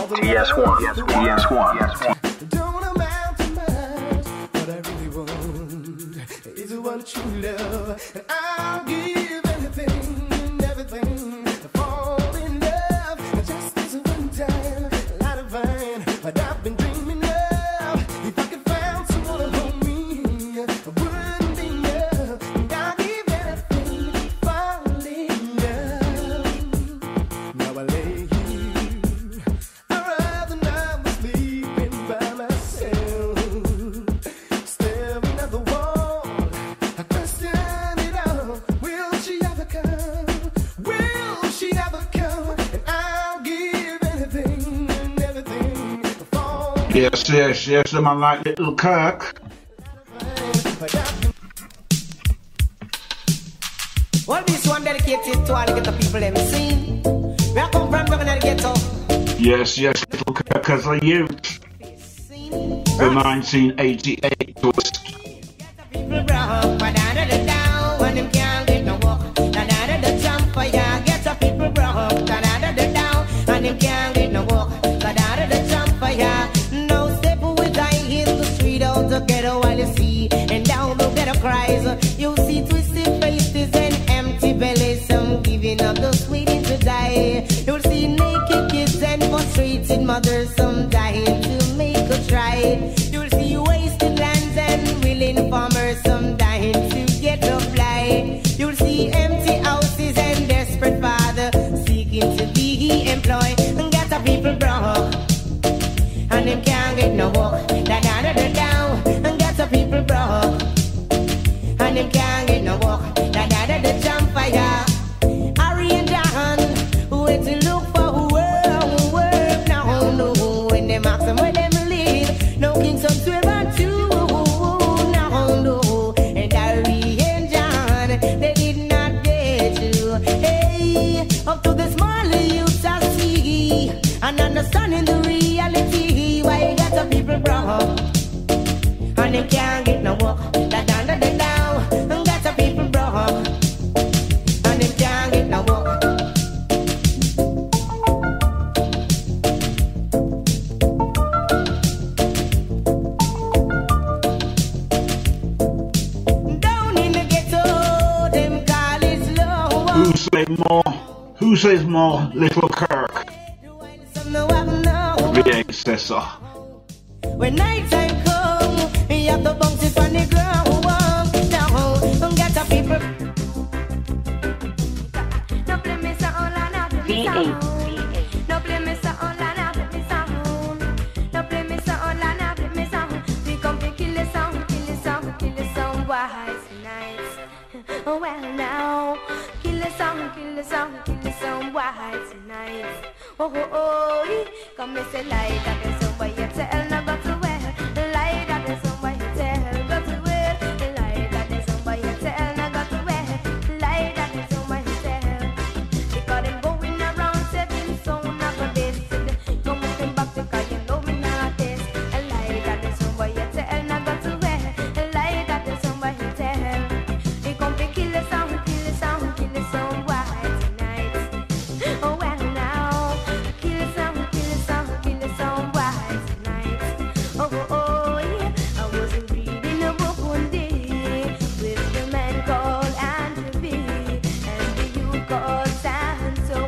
TS1. Don't amount to much. What I really want is one true love. And I'll give anything and everything to fall in love. Just this one time, a lot of fun. But I've been dreaming of. If I could find someone to hold me, I wouldn't be enough. And I'll give anything to fall in love. Now I lay here. I'd rather not be sleeping by myself, staring at the wall. I question it all. Will she ever come? Will she ever come? And I'll give anything and everything for Yes, I'm like Little Kirk. Well, this one dedicated to all the people in the scene. Where I come from, we're gonna get up. Yes, Little Kirk as a youth. The 1988 twist. People broke, but out of the down, when them can't get no walk. And out of the jump for ya, get the people broke, and out of the down, and them can't get no walk. But out of the jump for ya, no step with I in the street out the ghetto while you see, and down the ghetto cries. You see twisted faces and empty bellies, some giving up the waiting to die. You'll see naked kids and frustrated mothers, some dying to make a try. You'll see wasted lands and willing farmers, some dying to get a fly. You'll see empty houses and desperate fathers seeking to be employed. And get the people broke, and them can't get no work. Da da da da down, and get the people broke, and them can't get no work. Da da da da jump fire. Harry and John, where to look for work now? No, when them ask them where them live, no King's Son 12 and 2. Now no, and Harry and John, they did not get you. Hey, up to the smaller youths I see, and understanding the reality. Why you got the people broke, and them can't get no work. Da da da da down, and got the people broke, and them can't get no work. Down in the ghetto, them call it slow. Who says more? Little Kirk, Some know I know. the ancestor. When night time come, you have to bounce it on the ground. Down, get the people. No play me so all and out of me sound. No play me so all and out of me sound. No play me so all and out of me sound. We come to kill the sound, kill the sound, kill the sound. Why it's nice? Oh well now, kill the sound, kill the sound, kill the sound. Why it's nice? Oh oh oh, come me say like that. There's somebody you tell no go to well. Like that there's somebody you tell go to well. Like that there's somebody you tell no go to well. Like that there's somebody you tell. Because them going around setting sound of a best. Come moving back because you know me not this. Like that there's somebody you tell no go to well. Like that there's somebody you tell. They come to kill the sound, kill the sound, kill the sound. Why tonight? Oh well now, kill the sound, kill the sound, kill the sound. Why tonight? Oh oh oh yeah. I was reading a book one day with the man called Andrew B and the youth called Santo.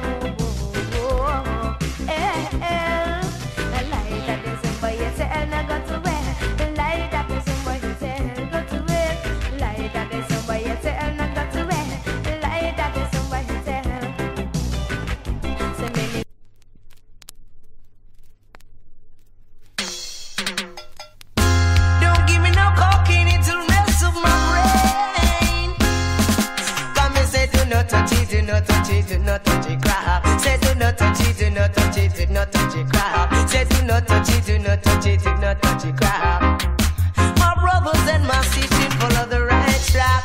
I like that there's somebody you tell I got to wear. I like that there's somebody you tell got to wear. I like that there's somebody you tell I got to wear. I like that there's somebody you tell. So many. Don't give me no cocaine, it'll mess up my brain. Come and say do not touch it, do not touch it, do not touch it, crap. Say do not touch it, do not touch it, do not touch it, crap. Say do not touch it, do not touch it, do not touch it, crap. My brothers and my sisters follow the right track.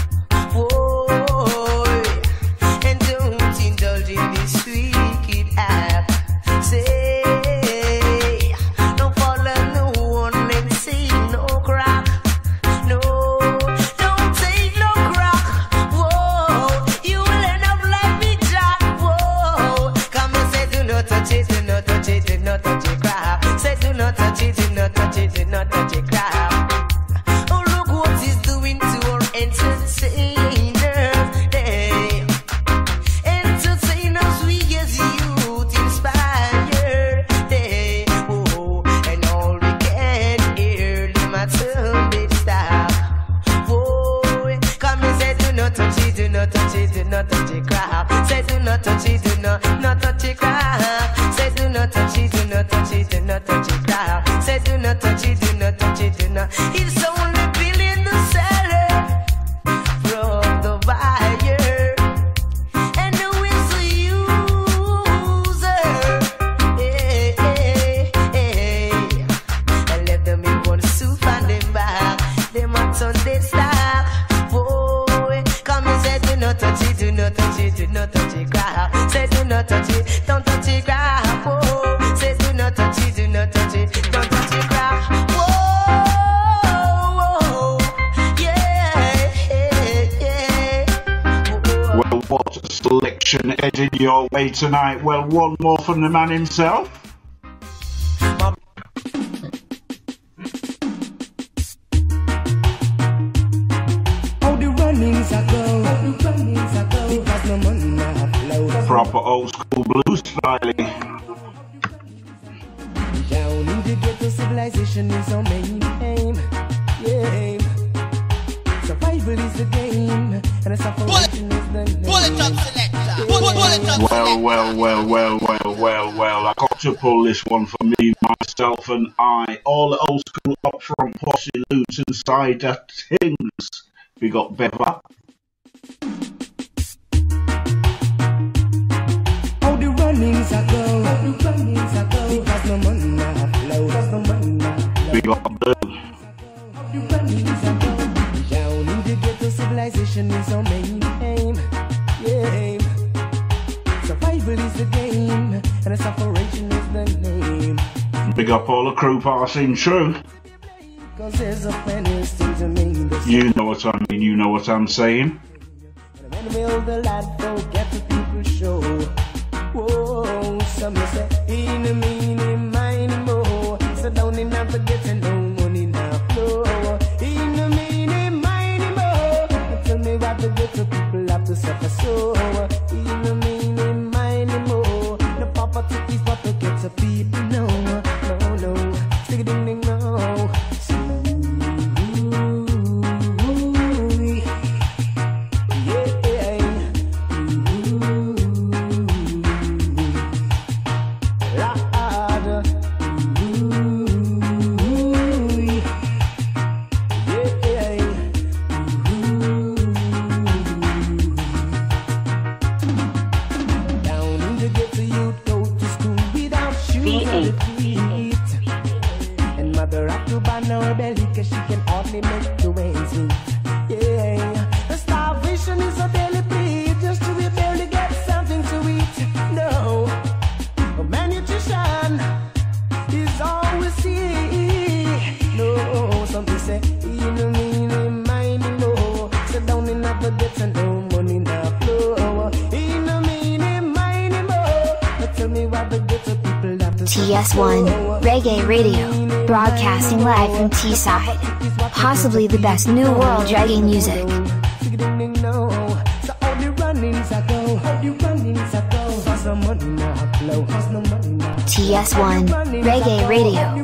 Whoa, and don't indulge in this wicked act. Say, don't follow no one and say no crack. No, don't take no crack. Whoa, you will end up like me, Jack. Whoa, come and say do not touch it, do not touch it, do not touch it. not touch it, do not touch it, do not touch it, crap. Oh, look what he's doing to our entertainers. Hey. Entertainers, we get youth inspired. Hey. Oh, and all we can hear them at Sunday stop. Oh, come and say, do not touch it, do not touch it, do not touch it, crap. Say, do not touch it, do not touch it, crap. Say, do not touch it, do not touch it, do not touch it, crap. Say, do not touch it, do not touch it, do not. It's only billion the seller from the buyer, and who is the user? Hey, hey, hey. And let them in one soup and them back. Them on Sunday stock. Boy, come and say, do not touch it, do not touch it, do not touch it, crap. Say, do not touch it, don't touch it, crap. Oh, say, do not touch it, do not touch it, don't touch it, crap. Whoa, yeah, yeah. Well, what a selection heading your way tonight. Well, one more from the man himself. All the runnings I go, because no money I flow. Proper old school blues style. Down in the ghetto, civilization is our main aim. Yeah. Survival is the game, and a separation is the name. Bullet up selector. Bullet up Well, I got to pull this one for me, myself and I. All the old school up front posse loots inside the things. We got Beva. All the runnings I go, because no money I flow. We got Blue. All the runnings I go, down in the ghetto, civilization is our main aim. Yeah. Survival is the game, and a separation is the name. Big up all the crew passing through. Cause there's a funniest thing to me. You know what I mean, you know what I'm saying. When will the lad forget the people show? Whoa, some say, in a meaning, mine more. So down in the ghetto, no money now flow. In a meaning, mine more. Tell me what the ghetto people have to suffer so. In a meaning, mine more. The poverty is what the ghetto people know. No, stick it ding ding no. And mother have to ban her belly cause she can hardly make the ends meet. Yeah, the starvation is a daily plea just to be barely get something to eat. No, malnutrition is all we see. No, something say, in the meaning, mind no. Sit down in the debts and no money now flow. In the meaning, mind no. Tell me what the ghetto people have to say. TS1 Reggae Radio, broadcasting live from Teesside. Possibly the best new world reggae music. TS1 Reggae Radio.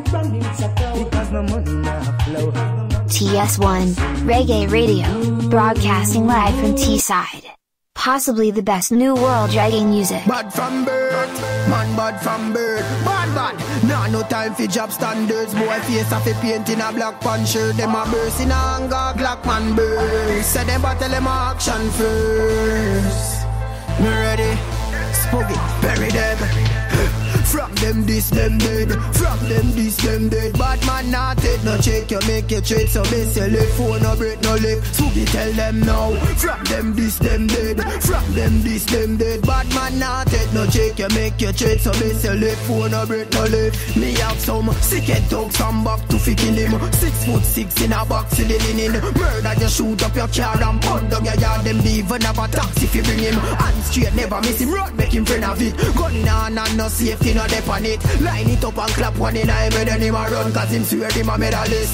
TS1 Reggae Radio, broadcasting live from Teesside. Possibly the best new world reggae music. Bad from birth, man bad from birth. Bad, nah no time for job standards. Boy face off a paint in a black pan shirt. Them a burst in a anger, black man burst. Say them battle them action first. Me ready, spooky, bury them. From them this, them dead. From them this, them dead. Bad man not dead. No check you make your trade. So they say left phone no break no lip. Spooky tell them now. From them this, them dead. From them this, them dead. Bad man not dead. No check you make your trade. So they say left phone no break no lip. Me have some sick head dog some back to fi kill him. 6'6" in a box in the linen. Murder just shoot up your car and pound down your yard. Them even have a taxi if you bring him. And straight never miss him. Road make him friend of it. Gun in hand and no safety no depot. on it. Line it up and clap one in him and then him a run, cause him swear him a medalist.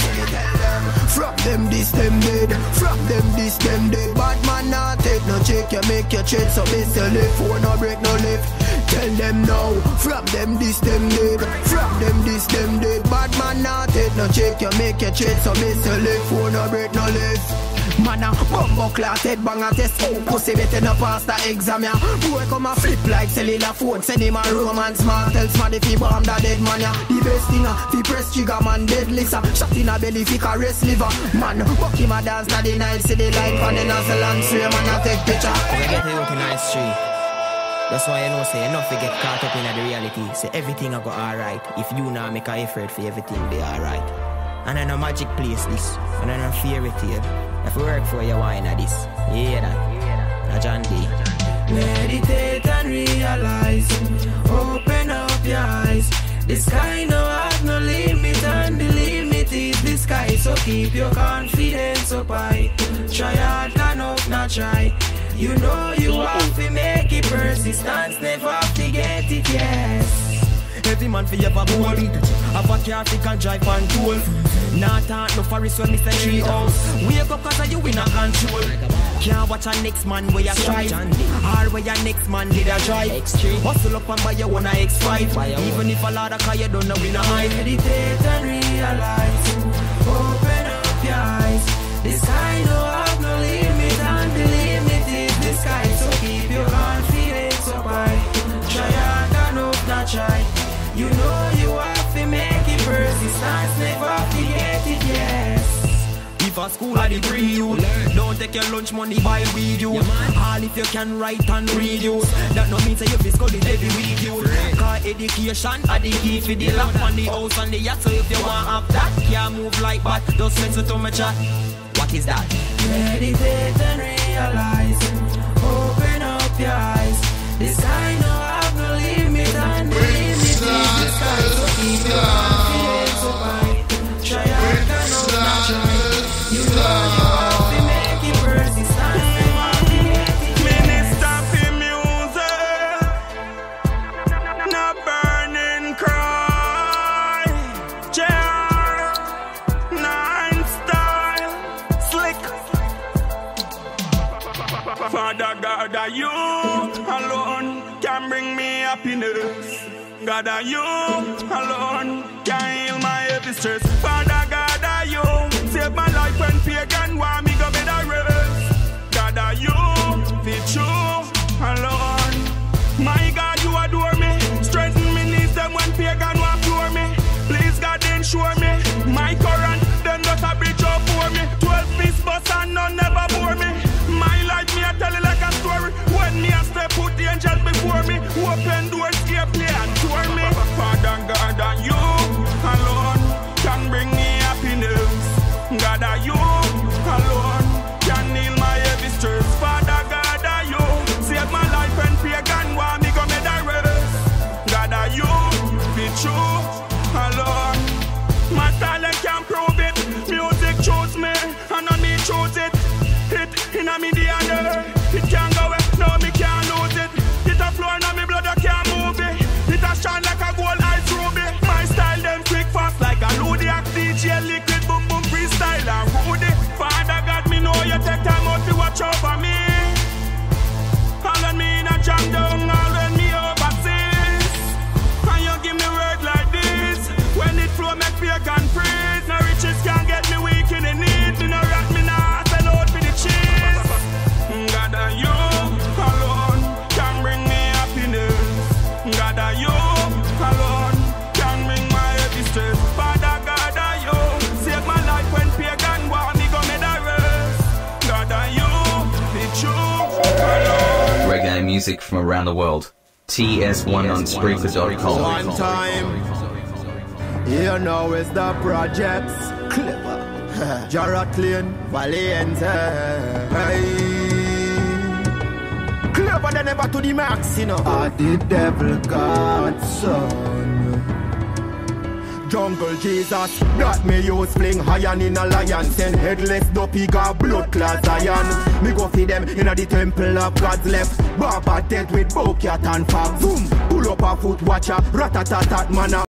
From them this, them dead. From them this, them dead. Bad man not take no check, you make your trade. So miss your left, for no break, no left. Tell them now. From them this, them dead. From them this, them dead. Bad man not take no check, you make your trade. So miss your left, for no break, no left. Man a bumbo class head bang a test. Oh, pussy better no pass the exam ya. Boy come a flip like cellular phone. Send him a romance man. Tell smart if he bomb the dead man ya. The best thing a fi press trigger man dead lisa. Shot in a belly fi caress liver. Man buck him a dance na the night. See the light pan the nozzle and sway man a take picture. We get it out in the street. That's why you know say enough to get caught up in the reality. Say everything a go alright. If you now make a effort for everything be alright. And I know magic place this. And I know fairy tale. If we work for you, why not this? Yeah, that. John D. Meditate and realize. Open up your eyes. The sky no have no limit, and the limit is the sky. So keep your confidence up high. Try hard enough, not try. You know you have to make it. Persistence never forget it, yes. Every man for ever bold. Have a car fi can drive and tool. Not talk no forest when Mr. Tree House. Wake up cause you in a control. Can't watch a next man where you strive. Or where your next man did a drive. Hustle up and buy your one a X5. Even if a lot of car you don't know we no hide. Meditate and realize. Open up your eyes. The sky no have no limit, and the limit is the sky. So keep your confidence up high. Try hard enough, not try. You know you have to make it. Persistence never forget it, yes. If a school a degree you, don't take your lunch money buy weed you. All if you can write and read you. That no means that you fi study every week you. Cause education a the key for the lock on the house and the yacht. So if you want have that, can't move like that. Just listen to me chat. What is that? Meditate and realize. Open up your eyes. The sky no have no limit, and the limit is the sky. So keep your confidence up high. Try hard enough, not try. You know you have to make it. Persistence never forget it. Minister for music, not burning cry. JR, 9 style, slick. Father God, are you alone can bring me happiness. God, are you alone can heal my heavy stress. Father God, are you save my life when pagan want me go be the rest. God, are you the true alone? My God, you adore me. Strengthen me knees them when pagan want cure me. Please God, ensure me. My current then just a bridge up for me. 12 piece bus and none never bore me. My life me I tell you like a story. When me a step put the angel before me. Open doors, escape play and tour me. Father God, and you alone can bring me happiness. God, are you alone can heal my heavy stress. Father God, are you save my life when pagan want me go me the rest. God, are you be true alone? My talent can prove it. Music chose me and on me chose it. It in a me DNA. It can't go away, no me can't lose it. It a flow in a me blood, I can't move it. It a shine like a gold ice ruby. My style them quick fast like a Ludiac DJ. Liquid boom boom freestyle and Rudy. Father God, me know you take time out to watch over me. All when me in a jam down, all when me overseas. And you give me word like this. When it flow make pagan freeze. No riches can't get me weak in the need. Me no rat, me nah sell out for the cheese. God, are you alone can bring me happiness. God, are you alone can bring my heavy stress. Father God, are you save my life when pagan want me go me the rest. God, are you the true alone? Reggae music from around the world. TS1 on Spreaker.com. One time. You know it's the projects. Clever. Jarrett Lane, Valiente. Hey. Clever than ever to the max, you know. The devil God's son. Uncle Jesus. That me use fling high in a lion. Send headless dopey got blood class iron. Me go feed them in the temple of God's left. Baba dead with bow cat and fog. Boom, pull up a foot watcher, rat-a-tat-tat man.